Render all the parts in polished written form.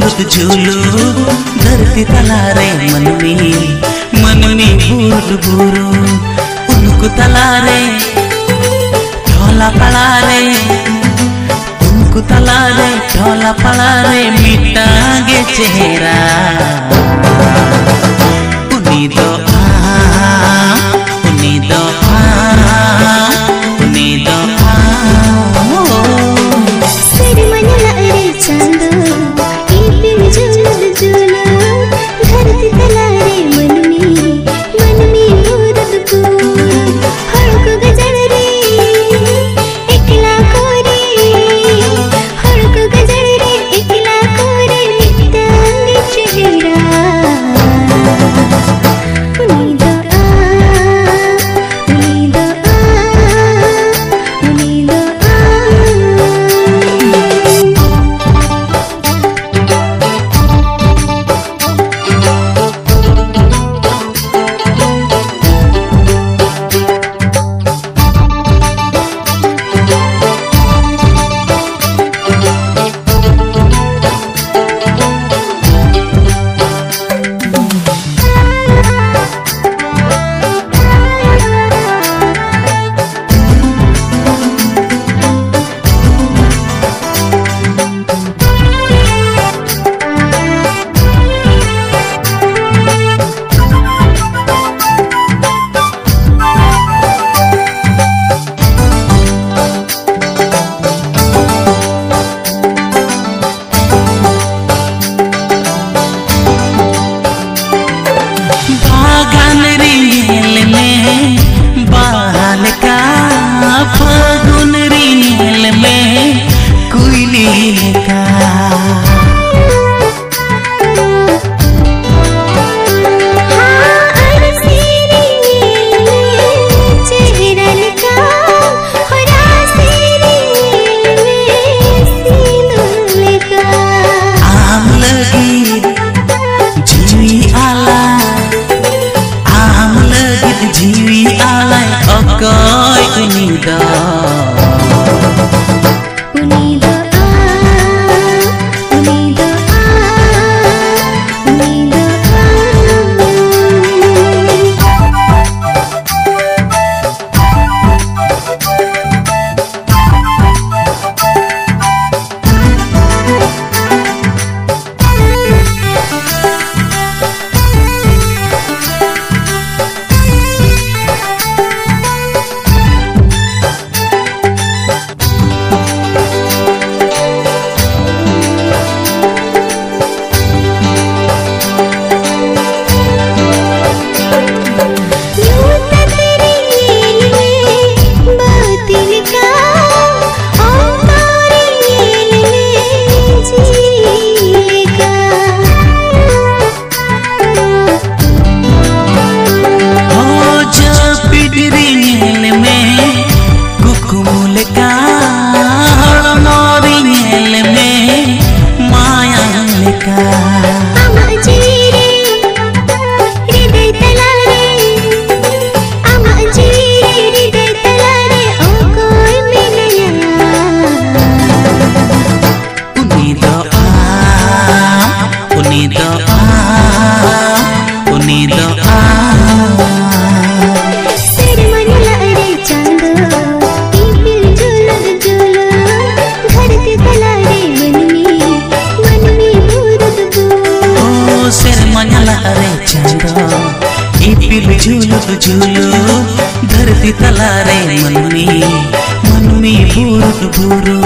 झूलू धरती तलारे मन में बूर बूरू उनको तलारे ढोला पड़ारे उनको तलारे ढोला पड़ारे मिटागे चेहरा उन्हीं दो झूलू धरती तलारे मन में बूरू बूरू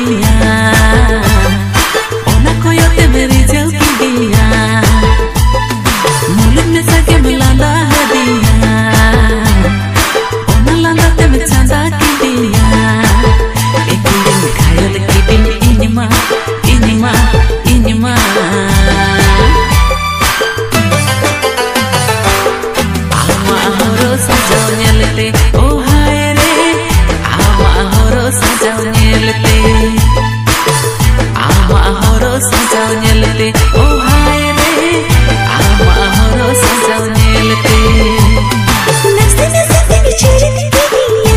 दिया ओना कोयोते मेरी जल की दिया मुल्क में सके मिलांदा है दिया ओना लांदा ते में चांदा की दिया एक दिन घायल की दिन इनिमा इनिमा इनिमा आमा होरो सजाओ नेलते ओ हाय रे आमा होरो सजाओ नेलते आमा होरो सजाओ नेलते ओ हाय रे आमा होरो सजाओ नेलते नस्ते नस्ते में चरती दिया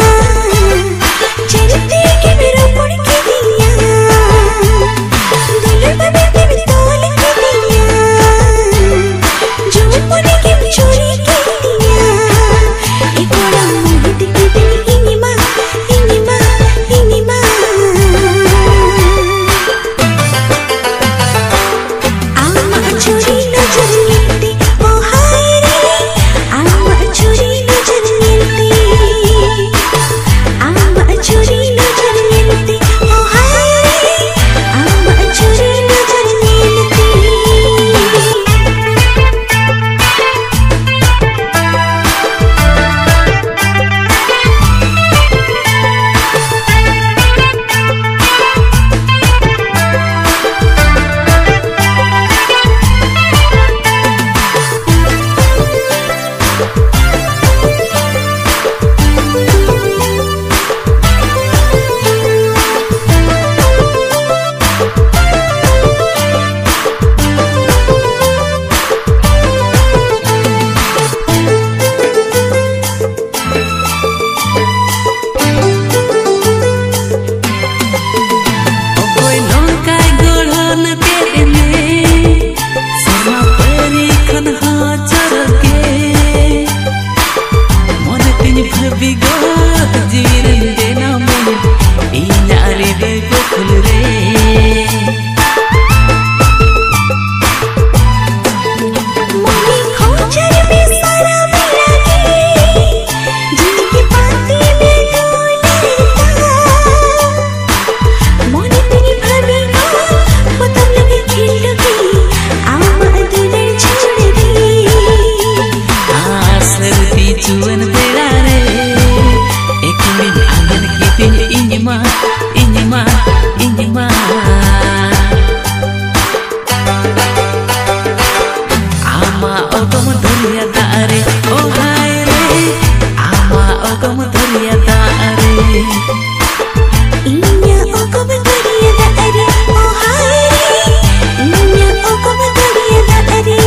चरती के मेरा पुड़ के दिया दुल्हन बने के भी तोल के दिया जो पुड़ के भी चोरी के दिया एक बड़ा मोहित के दिल इनिमा इनिमा इनिमा आमा चोरी नजर लेते ओ हाय रे आमा चोरी नजर लेते आमा चोरी नजर लेते ओ हाय रे आमा चोरी नजर लेते कोई लौका गोढ़न के देने सोना परी खन हाजर के मन तिन भबी गो जीरन देना मन ई नारी दे गोकुल रे मोनी खोजर में सारा मेरा के जिनकी बातें में डोलता मोनी तेरी भाभी को पतंग लगे खेल लगी आमा दुल्हन छोड़ दी सरती चुवन बेड़ा रे एक दिन आंगन की दिन इनिमा इनिमा इनिमा आमा ओगम धुलिया दारे ओ हाय रे आमा ओगम धुलिया दारे इन्या ओकम दरिया दारे ओ हाय रे इन्या ओकम दरिया दारे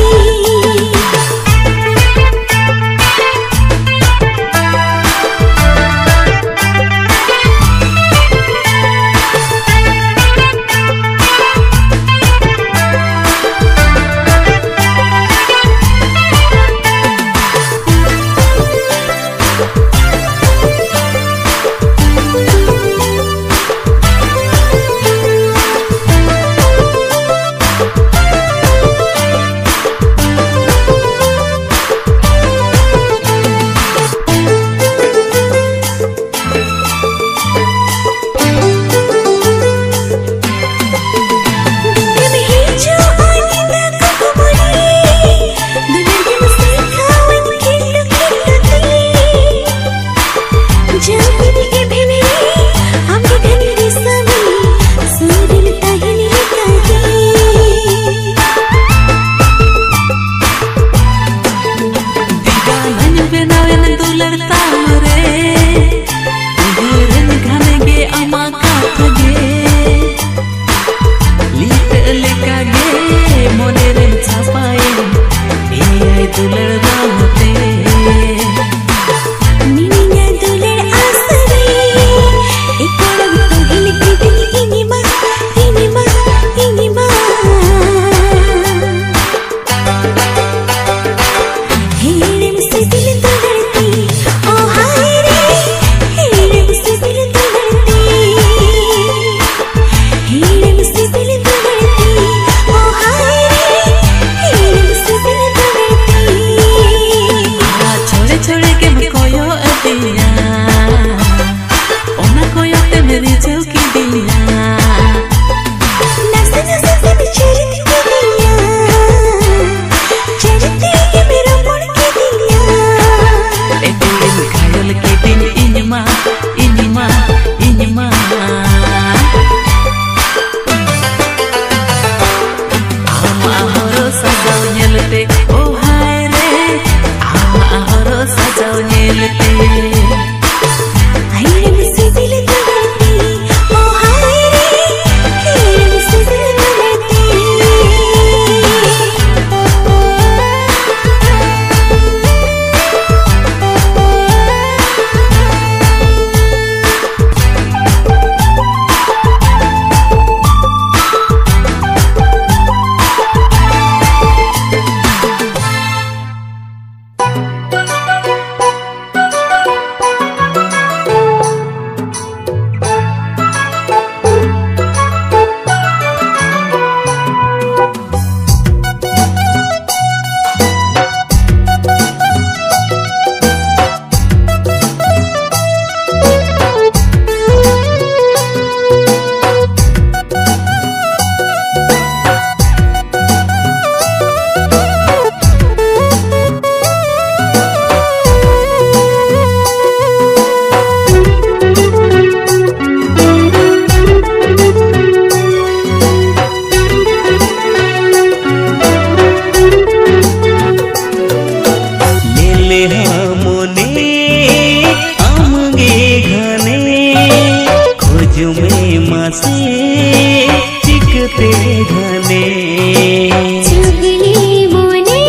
मासे चिकते घने चुगली मोने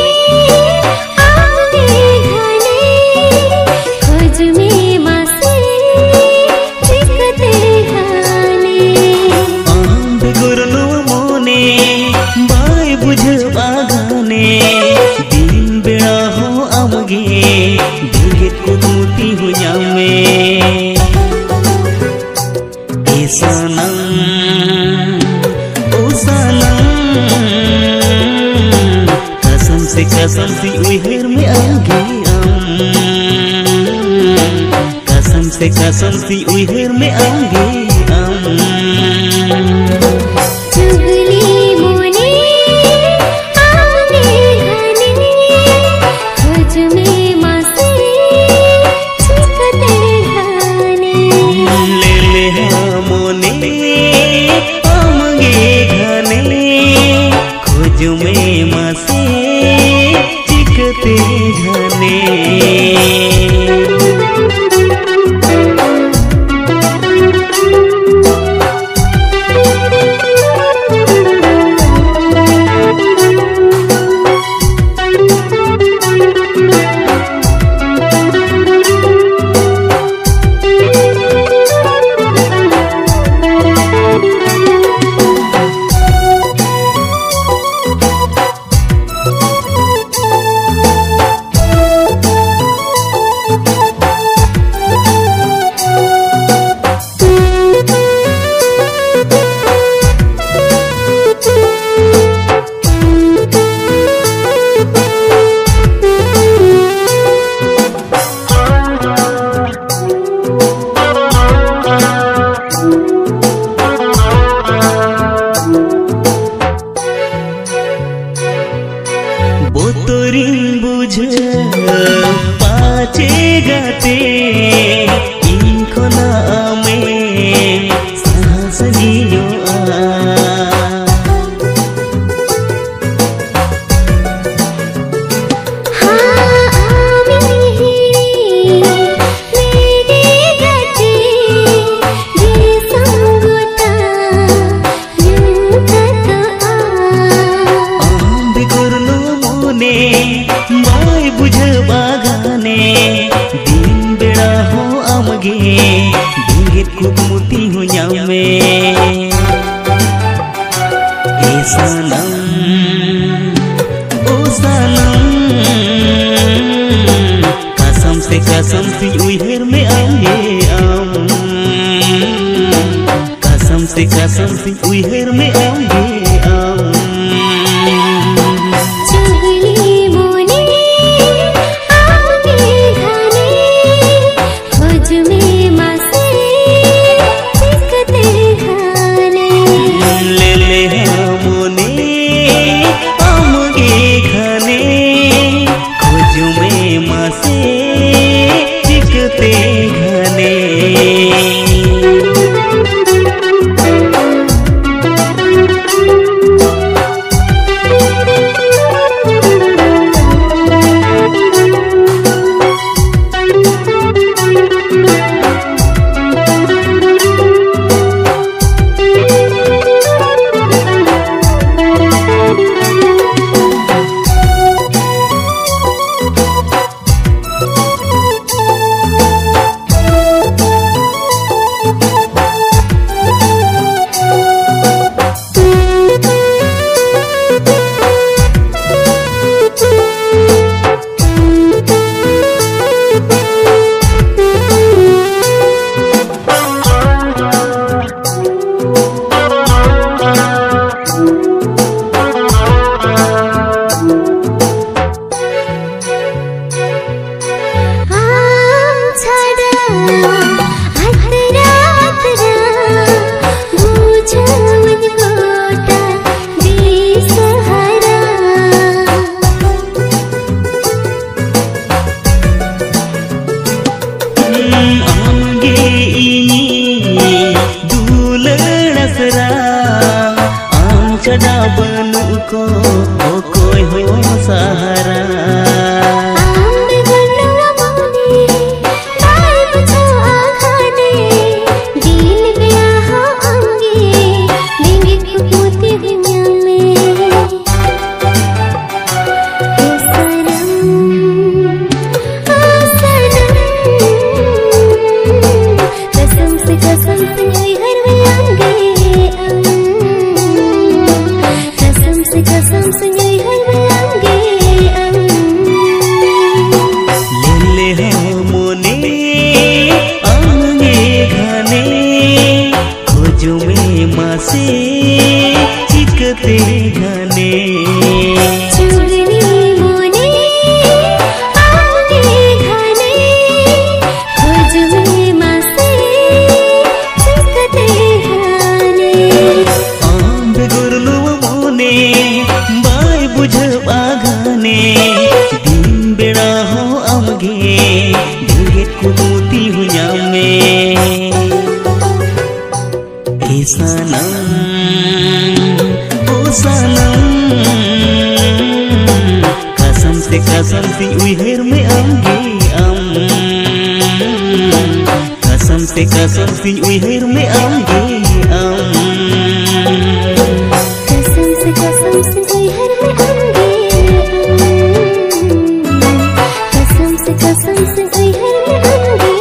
आंगे घने खोज में मासे चिकते घने आंब गुरनो मोने बाय बुझ बागाने दिन बेड़ा हो आमगे भिगत कुदमुती हो जामे सनम ओ सनम कसम से उहर में आगे कसम से उहर में आगे चुगली मोने आंगे घने खोज में मासे चिकते घने ले ले मोने आमगे घने खोज में मासे चिकते घने पाचे गाते इनकोना में साहस नियो बुझ बागाने दिन बेड़ा हो आमगे भिगत कुदमुती हो जामे सनम ओ सनम कसम से उहर में आगे कसम से उहर में आगे चिकते घने चढ़ा बनू को कोई हो सहारा दिन गया हो अंगे से चिकते घने चुगनी मोने आने घने खोज में मासे चिकते घने आंब गुरलु मोने बाय बुझबा घने दिन बेड़ा हो आमगे दिल कुमुती हुया में सनम ओ सनम कसम से उइहेर में आमगे कसम से उइहेर में आमगे कसम से उइहेर में आमगे कसम से उइहेर में आमगे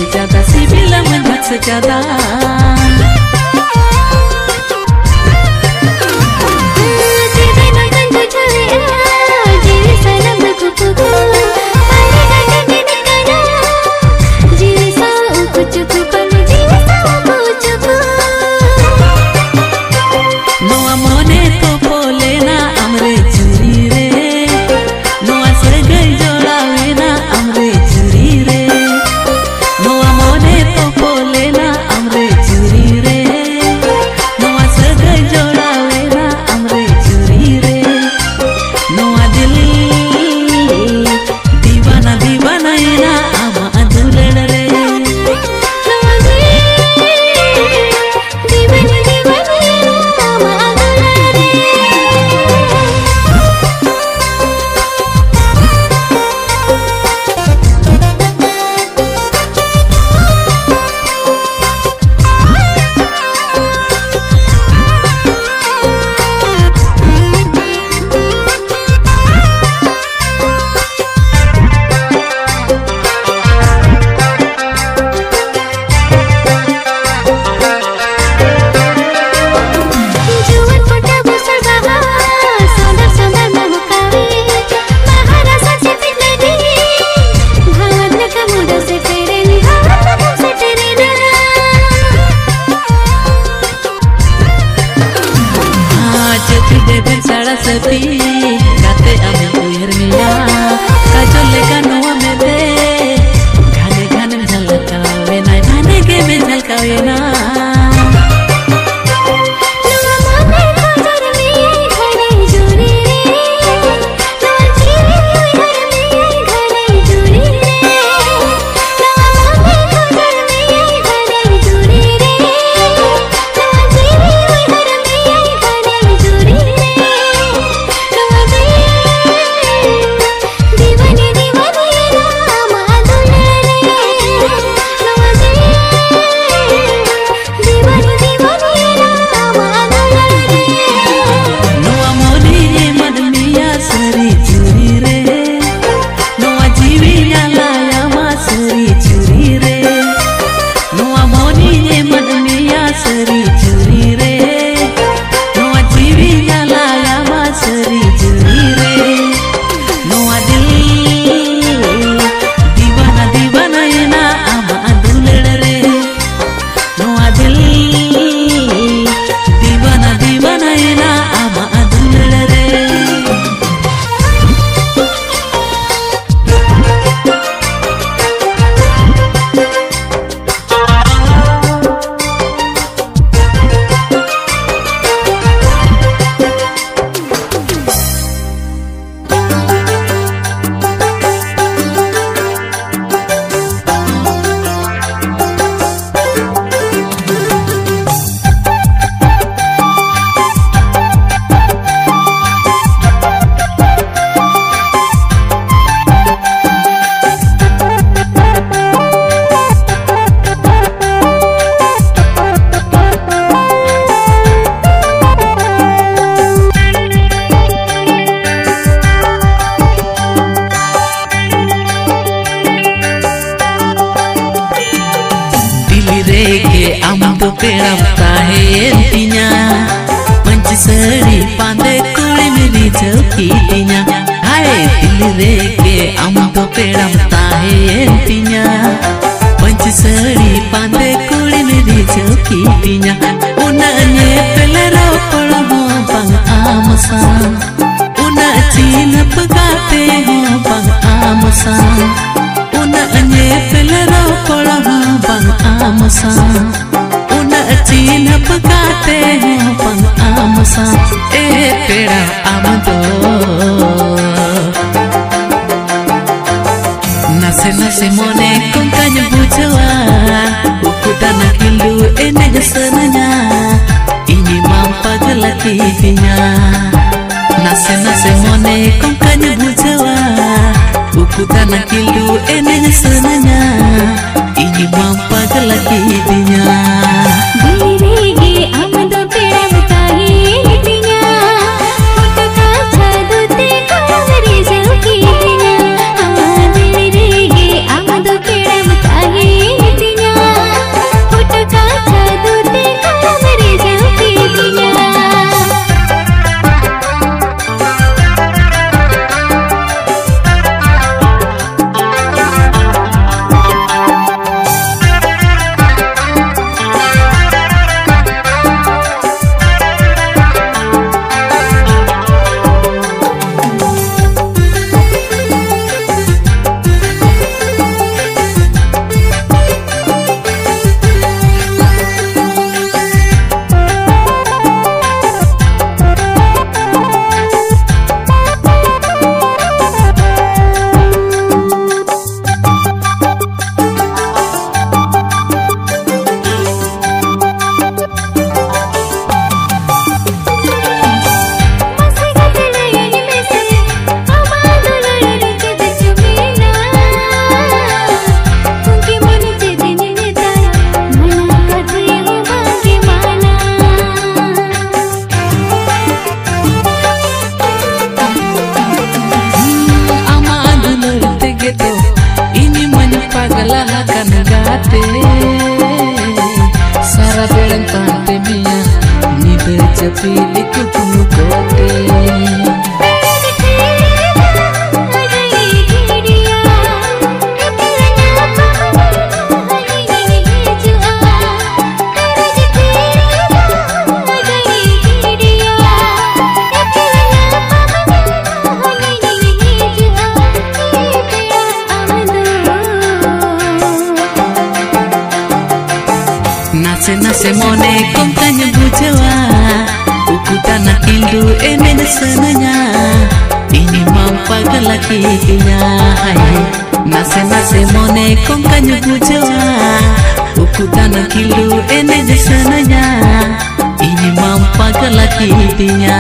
sejada si bila menjat sejada. Kate ame uyer mia kajol leka noa mebe घने घने झलकावे ना घने के में झलकावे ना Amdo peram tahe entinya Manci seri pandai kuli mili jaukinya Hai pilih reke amdo peram tahe entinya Manci seri pandai kuli mili jaukinya Una nye pelero polo bang amasang Una cina pegate bang amasang Una nye pelero polo bang amasang Cina pegate pang amasa pera amado Nase nase mone con caña bujawa Ukutana kilu enega sananya Ini mampa gelaki pinya Nase nase mone con caña bujawa Ukutana kilu enega sananya Ini mampa gelaki pinya Amado te sara belan tante mia ni bejapi likumu kote nase mone konkanya bujawa ukutana kindu emene senanya ini mampaga lakinya nase mone konkanya bujawa ukutana kindu emene senanya ini mampaga lakinya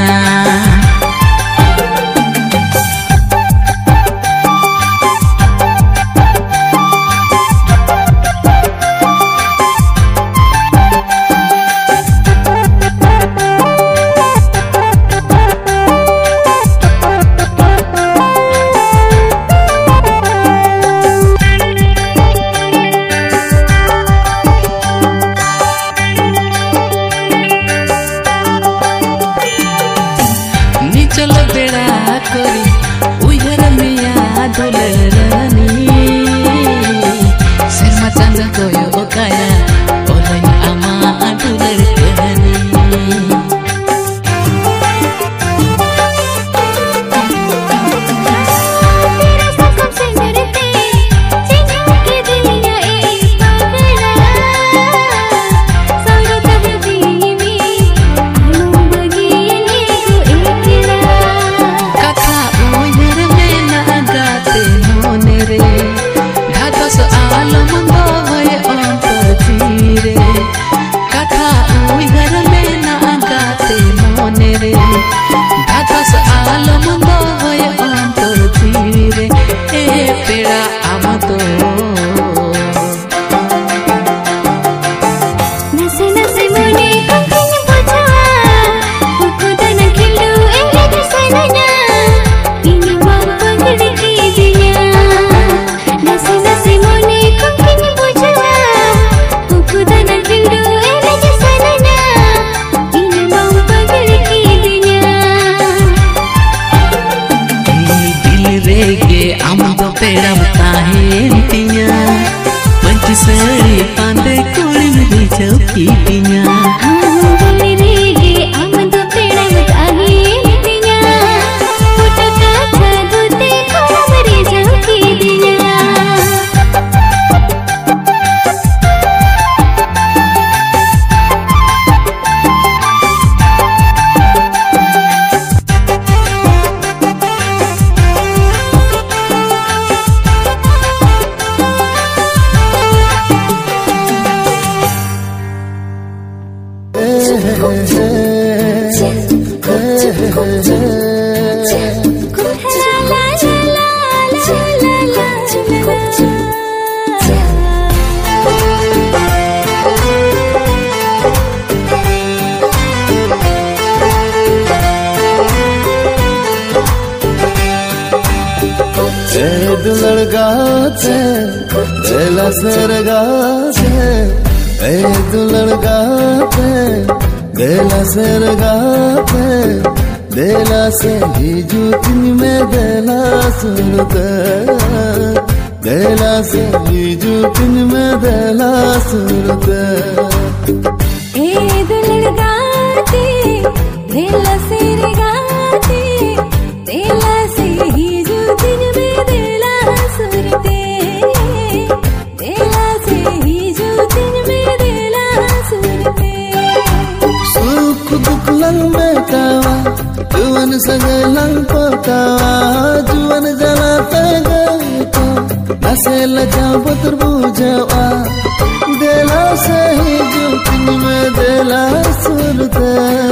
चलो बेड़ा करी उयर मिया दुलरनी सेमा चंद कोयो ओकाया ओलई आमा दुलरनी पेड़ा बताहेंतिया पंचसरी पांडे कोली में चौकी पिया लड़गाते बेला सरगाते लड़गाते बेला सरगाते बेला से ही जूतिन में बेला सुरते बेला से ही जूतिन में बेला सुरते लड़गाते बेला सरगाते बेला से ही जूतिन में जुवन सगलं पोतावा जुवन जलाते गए तो नसे लजा बतर बुझवा देला से ही जुतिन में देला सुरते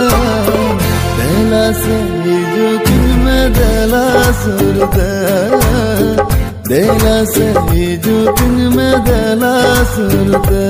देला से ही जुतिन में देला सुरते देला से ही जुतिन में देला Surte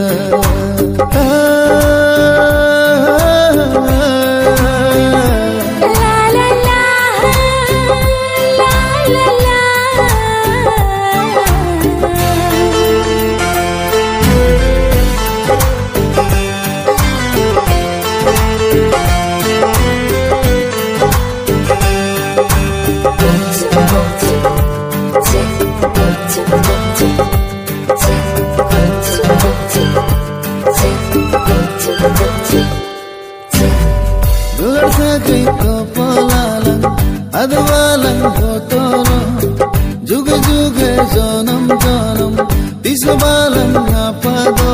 sakit kepalalan adwalan botoro juga janam disebalan apa do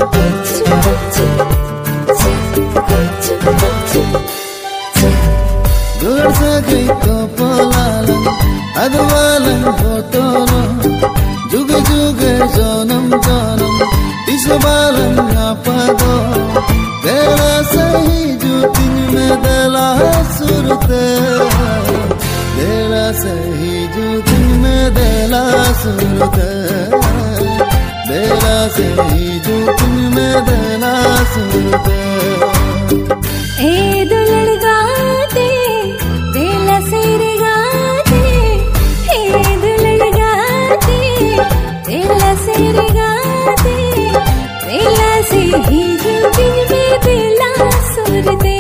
Gelar sakit kepalalan adwalan botoro juga janam disebalan apa do Dela sahi jutin में दला सुरते Dela sahi jutin में दला सुरते Dela sahi jutin में दला सुरते ए दुलड़ गाते बेला सिर गाते ए दुलड़ गाते बेला सिर गाते बेला से ही जुबिन में बेला सुरते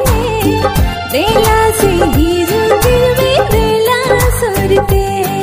बेला से ही जुबिन में बेला सुरते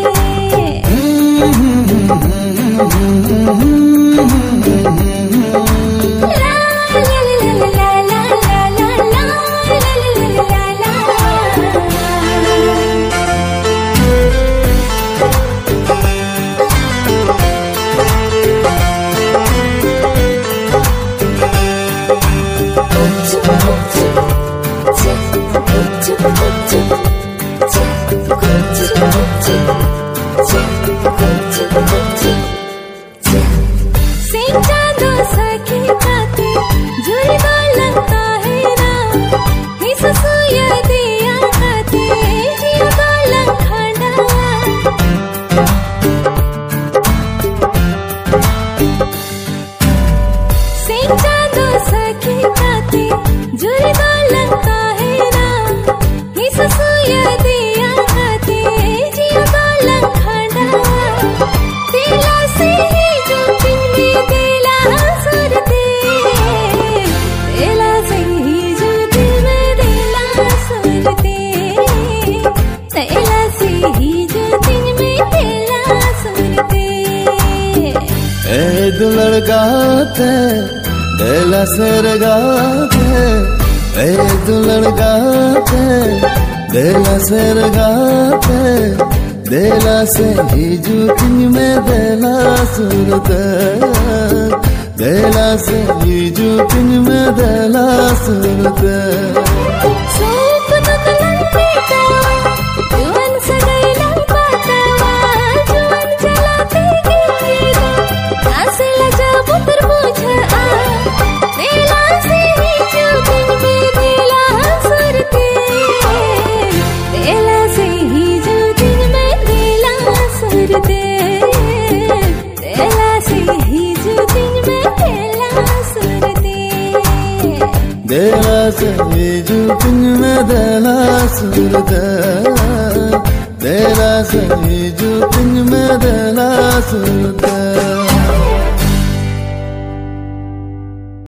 दुलड़ गाते बेला सिर गाते ए दुलड़ गाते बेला सिर गाते बेला से ही जुतिन में बेला सुरते बेला से ही जुतिन में बेला Surte Dela se hi jutin में dela surte Dela se hi jutin में dela surte